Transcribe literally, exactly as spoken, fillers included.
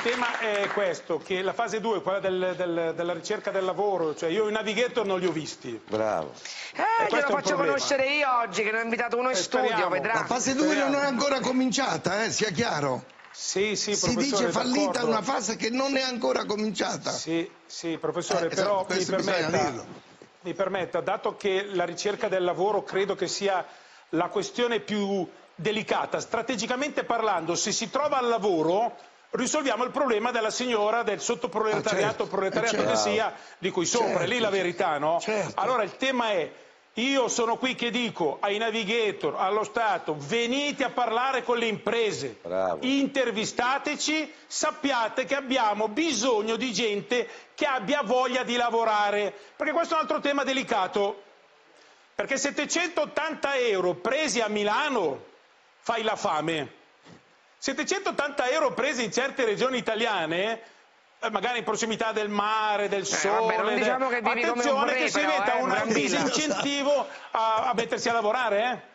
tema è questo, che la fase due, quella del, del, della ricerca del lavoro, cioè io i navigator non li ho visti. Bravo. Eh, glielo faccio conoscere io oggi, che ne ho invitato uno in studio, vedrà. La fase due non è ancora cominciata, eh, sia chiaro. Sì, sì, si dice fallita una fase che non è ancora cominciata. Sì, sì, professore, eh, però esatto, mi permetta, mi permetta, dato che la ricerca del lavoro credo che sia la questione più delicata, strategicamente parlando, se si trova al lavoro risolviamo il problema della signora del sottoproletariato, ah, certo, proletariato eh, certo. che sia, di cui sopra, certo, è lì la verità, no? Certo. Allora il tema è, io sono qui che dico ai navigator, allo Stato, venite a parlare con le imprese, Bravo. intervistateci, sappiate che abbiamo bisogno di gente che abbia voglia di lavorare, perché questo è un altro tema delicato, perché settecentottanta euro presi a Milano fai la fame, settecentottanta euro presi in certe regioni italiane, magari in prossimità del mare, del sole, eh, vabbè, non diciamo che vivi attenzione come un re, che si però, diventa eh, un tranquilla. disincentivo a, a mettersi a lavorare, eh?